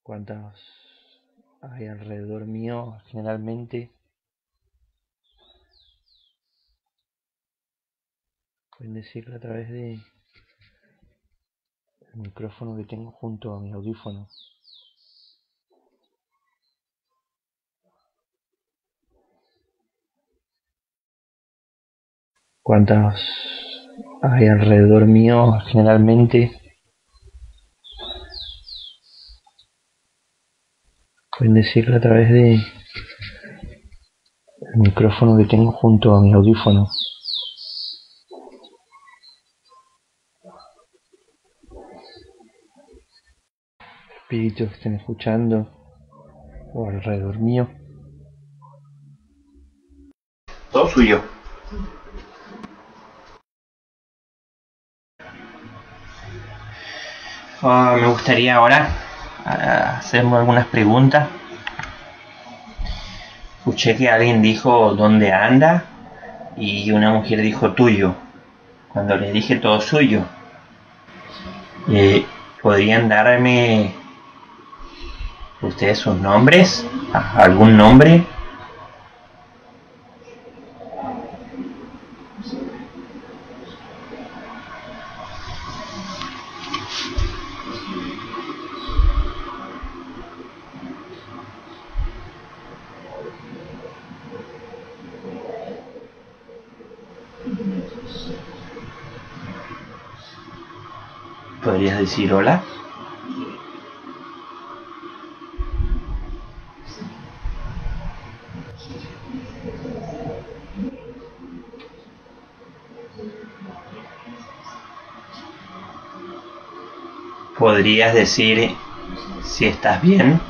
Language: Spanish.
¿Cuántas hay alrededor mío? Generalmente pueden decirlo a través del micrófono que tengo junto a mi audífono. ¿Cuántas hay alrededor mío? Generalmente pueden decirlo a través del micrófono que tengo junto a mi audífono. Espíritus que estén escuchando o alrededor mío. Todo suyo. Me gustaría ahora hacerme algunas preguntas. Escuché que alguien dijo ¿dónde anda? Y una mujer dijo tuyo. Cuando le dije todo suyo, ¿podrían darme ustedes sus nombres? ¿Algún nombre? ¿Podrías decir hola? ¿Podrías decir si estás bien?